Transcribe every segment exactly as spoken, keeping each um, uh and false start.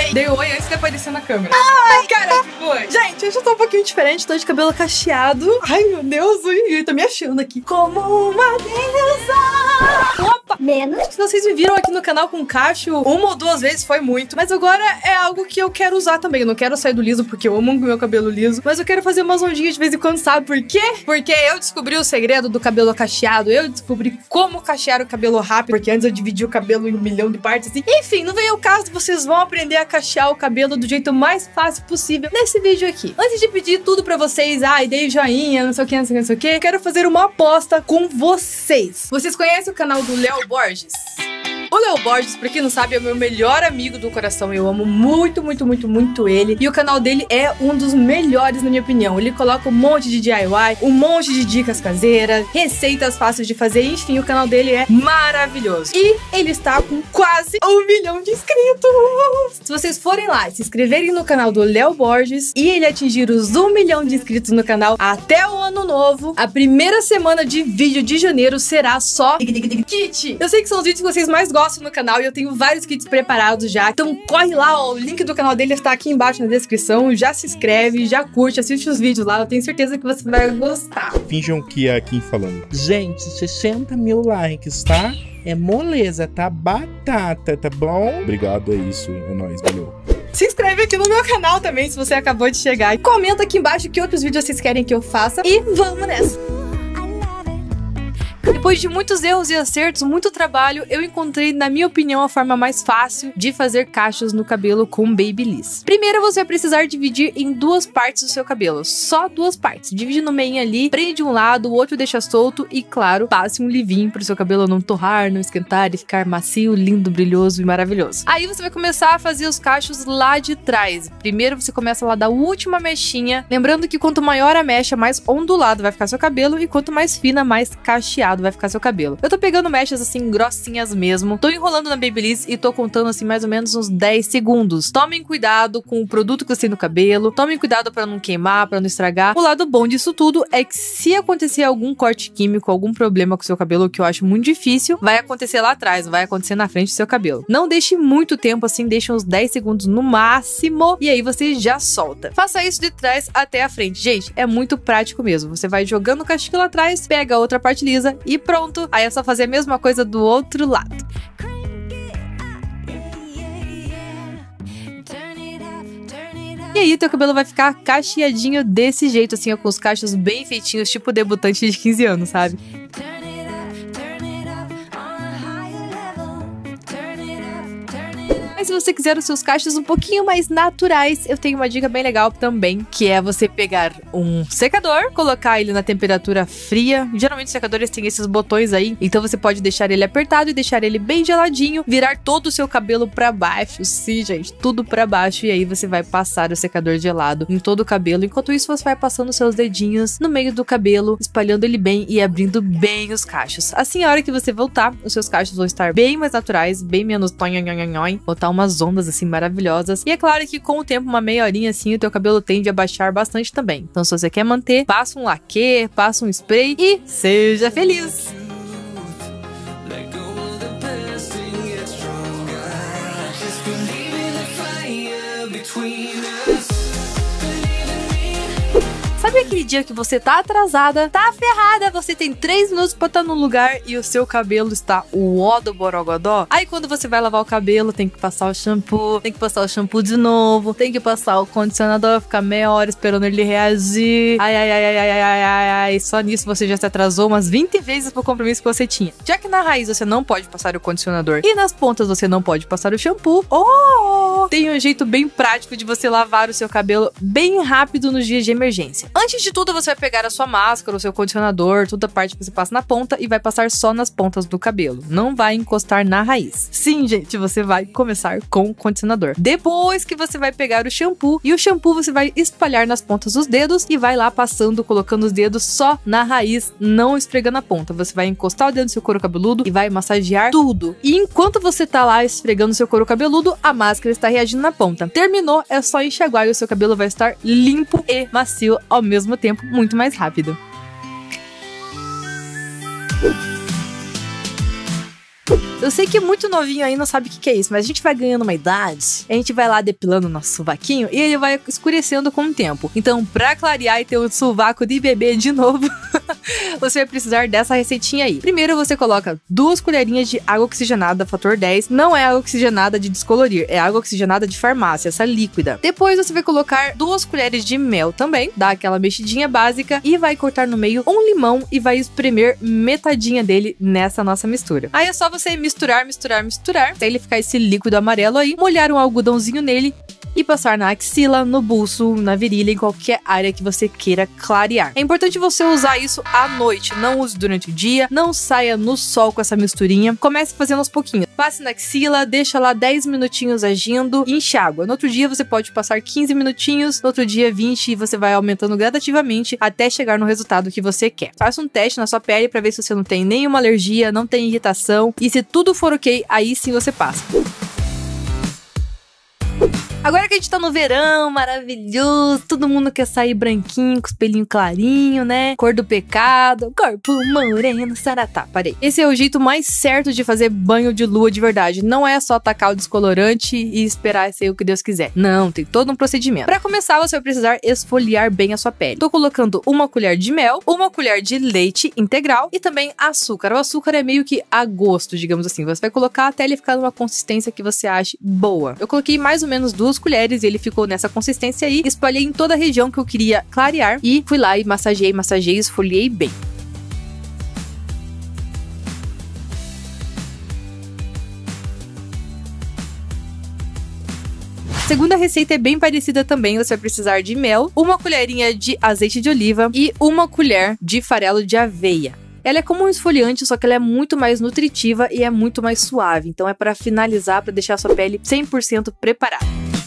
oi. Dei oi antes de aparecer na câmera. Ai, cara, que foi? Gente, hoje eu tô um pouquinho diferente, tô de cabelo cacheado. Ai, meu Deus, eu tô me achando aqui como uma deusa. Opa! Menos. Se vocês me viram aqui no canal com cacho uma ou duas vezes, foi muito. Mas agora é algo que eu quero usar também. Eu não quero sair do liso porque eu amo meu cabelo liso. Mas eu quero fazer umas ondinhas de vez em quando, sabe por quê? Porque eu descobri o segredo do cabelo cacheado. Eu descobri como cachear o cabelo rápido. Porque antes eu dividi o cabelo em um milhão de partes assim. Enfim, não veio o caso. Vocês vão aprender a cachear o cabelo do jeito mais fácil possível nesse vídeo aqui. Antes de pedir tudo pra vocês, ai, dei joinha, não sei o que, não sei o que, não sei o que, eu quero fazer uma aposta com vocês. Vocês conhecem o canal do Léo Borges? O Léo Borges, pra quem não sabe, é o meu melhor amigo do coração. Eu amo muito, muito, muito, muito ele. E o canal dele é um dos melhores, na minha opinião. Ele coloca um monte de D I Y, um monte de dicas caseiras, receitas fáceis de fazer. Enfim, o canal dele é maravilhoso. E ele está com quase um milhão de inscritos. Se vocês forem lá e se inscreverem no canal do Léo Borges e ele atingir os um milhão de inscritos no canal até o ano novo, a primeira semana de vídeo de janeiro será só kit. Eu sei que são os vídeos que vocês mais gostam no canal e eu tenho vários kits preparados já. Então corre lá, ó, o link do canal dele está aqui embaixo na descrição. Já se inscreve, já curte, assiste os vídeos lá. Eu tenho certeza que você vai gostar. Finjam que é aqui falando. Gente, sessenta mil likes, tá? É moleza, tá? Batata, tá bom? Obrigado, é isso. É nóis, valeu. Se inscreve aqui no meu canal também, se você acabou de chegar. E comenta aqui embaixo que outros vídeos vocês querem que eu faça. E vamos nessa! Depois de muitos erros e acertos, muito trabalho, eu encontrei, na minha opinião, a forma mais fácil de fazer cachos no cabelo com Babyliss. Primeiro, você vai precisar dividir em duas partes do seu cabelo. Só duas partes. Divide no meio ali, prende um lado, o outro deixa solto e, claro, passe um livinho pro seu cabelo não torrar, não esquentar e ficar macio, lindo, brilhoso e maravilhoso. Aí você vai começar a fazer os cachos lá de trás. Primeiro, você começa lá da última mechinha. Lembrando que quanto maior a mecha, mais ondulado vai ficar seu cabelo e quanto mais fina, mais cacheado vai ficar seu cabelo. Eu tô pegando mechas assim grossinhas mesmo, tô enrolando na Babyliss e tô contando assim mais ou menos uns dez segundos. Tomem cuidado com o produto que você tem no cabelo, tomem cuidado pra não queimar, pra não estragar. O lado bom disso tudo é que se acontecer algum corte químico, algum problema com o seu cabelo, que eu acho muito difícil, vai acontecer lá atrás, vai acontecer na frente do seu cabelo. Não deixe muito tempo assim, deixe uns dez segundos no máximo e aí você já solta. Faça isso de trás até a frente. Gente, é muito prático mesmo. Você vai jogando o cachinho lá atrás, pega a outra parte lisa e pronto. Aí é só fazer a mesma coisa do outro lado. E aí teu cabelo vai ficar cacheadinho desse jeito, assim, ó, com os cachos bem feitinhos, tipo debutante de quinze anos, sabe? Mas se você quiser os seus cachos um pouquinho mais naturais, eu tenho uma dica bem legal também, que é você pegar um secador, colocar ele na temperatura fria. Geralmente os secadores têm esses botões aí, então você pode deixar ele apertado e deixar ele bem geladinho, virar todo o seu cabelo pra baixo. Sim, gente, tudo pra baixo. E aí você vai passar o secador gelado em todo o cabelo. Enquanto isso, você vai passando os seus dedinhos no meio do cabelo, espalhando ele bem e abrindo bem os cachos. Assim, a hora que você voltar, os seus cachos vão estar bem mais naturais, bem menos tonhonhonhonhon, botar umas ondas assim maravilhosas. E é claro que com o tempo, uma meia horinha assim, o teu cabelo tende a baixar bastante também. Então se você quer manter, passa um laque, passa um spray e seja feliz! Sabe aquele dia que você tá atrasada, tá ferrada, você tem três minutos pra estar no lugar e o seu cabelo está o ó do borogodó? Aí quando você vai lavar o cabelo, tem que passar o shampoo, tem que passar o shampoo de novo, tem que passar o condicionador, ficar meia hora esperando ele reagir. Ai, ai, ai, ai, ai, ai, ai, ai, só nisso você já se atrasou umas vinte vezes pro compromisso que você tinha. Já que na raiz você não pode passar o condicionador e nas pontas você não pode passar o shampoo, oh, tem um jeito bem prático de você lavar o seu cabelo bem rápido nos dias de emergência. Antes de tudo, você vai pegar a sua máscara, o seu condicionador, toda a parte que você passa na ponta e vai passar só nas pontas do cabelo. Não vai encostar na raiz. Sim, gente, você vai começar com o condicionador. Depois que você vai pegar o shampoo e o shampoo você vai espalhar nas pontas dos dedos e vai lá passando, colocando os dedos só na raiz, não esfregando a ponta. Você vai encostar o dedo no seu couro cabeludo e vai massagear tudo. E enquanto você tá lá esfregando o seu couro cabeludo, a máscara está reagindo na ponta. Terminou, é só enxaguar e o seu cabelo vai estar limpo e macio ao mesmo tempo, muito mais rápido. Eu sei que muito novinho aí não sabe o que, que é isso, mas a gente vai ganhando uma idade, a gente vai lá depilando o nosso sovaquinho e ele vai escurecendo com o tempo. Então, pra clarear e ter o sovaco de bebê de novo, você vai precisar dessa receitinha aí. Primeiro, você coloca duas colherinhas de água oxigenada fator dez. Não é água oxigenada de descolorir, é água oxigenada de farmácia, essa líquida. Depois, você vai colocar duas colheres de mel também, dá aquela mexidinha básica e vai cortar no meio um limão e vai espremer metadinha dele nessa nossa mistura. Aí é só você misturar, misturar, misturar, até ele ficar esse líquido amarelo aí, molhar um algodãozinho nele e passar na axila, no buço, na virilha, em qualquer área que você queira clarear. É importante você usar isso à noite, não use durante o dia, não saia no sol com essa misturinha. Comece fazendo aos pouquinhos. Passe na axila, deixa lá dez minutinhos agindo e enxágua. No outro dia você pode passar quinze minutinhos, no outro dia vinte e você vai aumentando gradativamente até chegar no resultado que você quer. Faça um teste na sua pele para ver se você não tem nenhuma alergia, não tem irritação e se tudo for ok, aí sim você passa. Agora que a gente tá no verão maravilhoso, todo mundo quer sair branquinho, com os pelinhos clarinho, né? Cor do pecado, corpo moreno, saratá. Parei. Esse é o jeito mais certo de fazer banho de lua de verdade. Não é só tacar o descolorante e esperar ser o que Deus quiser. Não, tem todo um procedimento. Pra começar, você vai precisar esfoliar bem a sua pele. Tô colocando uma colher de mel, uma colher de leite integral e também açúcar. O açúcar é meio que a gosto, digamos assim. Você vai colocar até ele ficar numa consistência que você ache boa. Eu coloquei mais ou menos duas colheres e ele ficou nessa consistência aí. Espalhei em toda a região que eu queria clarear e fui lá e massageei, massageei, esfoliei bem. A segunda receita é bem parecida também, você vai precisar de mel, uma colherinha de azeite de oliva e uma colher de farelo de aveia. Ela é como um esfoliante, só que ela é muito mais nutritiva e é muito mais suave, então é para finalizar, para deixar a sua pele cem por cento preparada.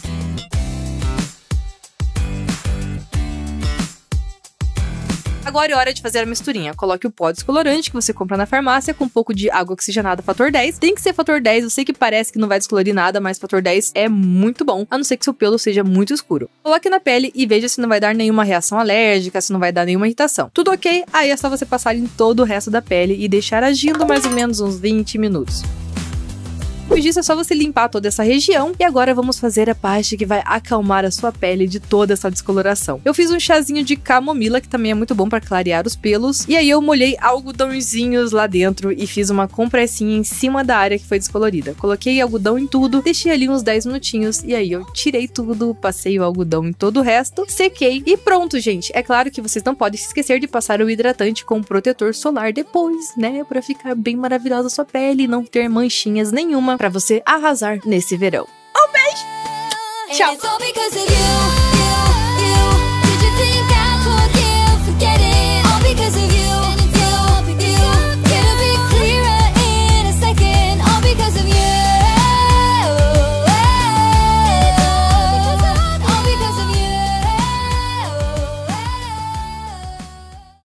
Agora é hora de fazer a misturinha. Coloque o pó descolorante que você compra na farmácia com um pouco de água oxigenada fator dez. Tem que ser fator dez, eu sei que parece que não vai descolorir nada, mas fator dez é muito bom, a não ser que seu pelo seja muito escuro. Coloque na pele e veja se não vai dar nenhuma reação alérgica, se não vai dar nenhuma irritação. Tudo ok? Aí é só você passar em todo o resto da pele e deixar agindo mais ou menos uns vinte minutos. Depois disso é só você limpar toda essa região e agora vamos fazer a parte que vai acalmar a sua pele de toda essa descoloração. Eu fiz um chazinho de camomila que também é muito bom para clarear os pelos e aí eu molhei algodãozinhos lá dentro e fiz uma compressinha em cima da área que foi descolorida. Coloquei algodão em tudo, deixei ali uns dez minutinhos e aí eu tirei tudo, passei o algodão em todo o resto, sequei e pronto, gente. É claro que vocês não podem se esquecer de passar o hidratante com protetor solar depois, né, para ficar bem maravilhosa a sua pele e não ter manchinhas nenhuma, pra você arrasar nesse verão. Um beijo! Tchau!